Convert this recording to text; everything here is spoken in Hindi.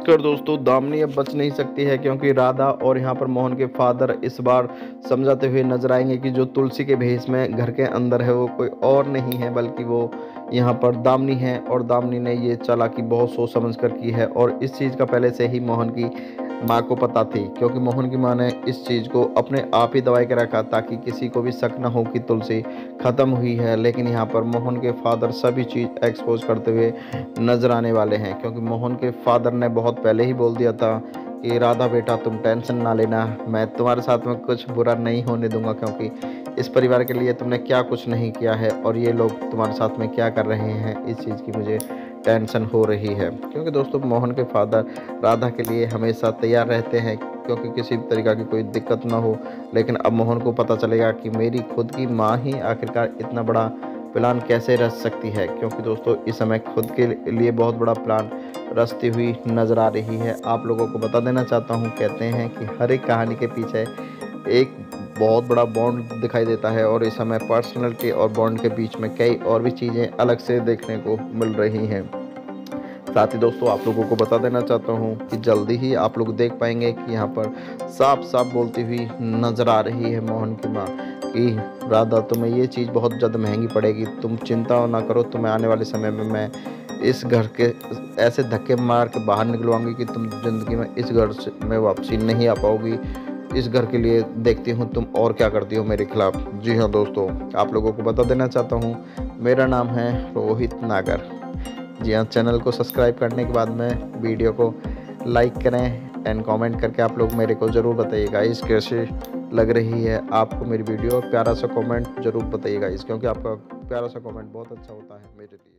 कर दोस्तों दामिनी अब बच नहीं सकती है, क्योंकि राधा और यहाँ पर मोहन के फादर इस बार समझाते हुए नजर आएंगे कि जो तुलसी के भेष में घर के अंदर है वो कोई और नहीं है बल्कि वो यहाँ पर दामिनी है। और दामिनी ने ये चालाकी बहुत सोच समझ कर की है और इस चीज़ का पहले से ही मोहन की माँ को पता थी, क्योंकि मोहन की माँ ने इस चीज़ को अपने आप ही दबाई के रखा ताकि किसी को भी शक न हो कि तुलसी ख़त्म हुई है। लेकिन यहाँ पर मोहन के फादर सभी चीज़ एक्सपोज करते हुए नजर आने वाले हैं, क्योंकि मोहन के फादर ने बहुत पहले ही बोल दिया था कि राधा बेटा तुम टेंशन ना लेना, मैं तुम्हारे साथ में कुछ बुरा नहीं होने दूंगा, क्योंकि इस परिवार के लिए तुमने क्या कुछ नहीं किया है और ये लोग तुम्हारे साथ में क्या कर रहे हैं इस चीज़ की मुझे टेंशन हो रही है। क्योंकि दोस्तों मोहन के फादर राधा के लिए हमेशा तैयार रहते हैं, क्योंकि किसी भी तरीक़ा की कोई दिक्कत ना हो। लेकिन अब मोहन को पता चलेगा कि मेरी खुद की माँ ही आखिरकार इतना बड़ा प्लान कैसे रच सकती है, क्योंकि दोस्तों इस समय खुद के लिए बहुत बड़ा प्लान रचती हुई नज़र आ रही है। आप लोगों को बता देना चाहता हूँ, कहते हैं कि हर एक कहानी के पीछे एक बहुत बड़ा बॉन्ड दिखाई देता है और इस समय पर्सनैलिटी और बॉन्ड के बीच में कई और भी चीज़ें अलग से देखने को मिल रही हैं। साथ ही दोस्तों आप लोगों को बता देना चाहता हूँ कि जल्दी ही आप लोग देख पाएंगे कि यहाँ पर साफ साफ बोलती हुई नज़र आ रही है मोहन की माँ कि राधा तुम्हें ये चीज़ बहुत ज़्यादा महंगी पड़ेगी, तुम चिंता ना करो, तुम्हें आने वाले समय में मैं इस घर के ऐसे धक्के मार के बाहर निकलवाऊंगी कि तुम ज़िंदगी में इस घर से में वापसी नहीं आ पाओगी। इस घर के लिए देखती हूँ तुम और क्या करती हो मेरे खिलाफ। जी हाँ दोस्तों, आप लोगों को बता देना चाहता हूँ मेरा नाम है रोहित नागर। जी हाँ, चैनल को सब्सक्राइब करने के बाद में वीडियो को लाइक करें एंड कमेंट करके आप लोग मेरे को ज़रूर बताइएगा इस कैसे लग रही है आपको मेरी वीडियो। प्यारा सा कमेंट ज़रूर बताइएगा क्योंकि आपका प्यारा सा कमेंट बहुत अच्छा होता है मेरे लिए।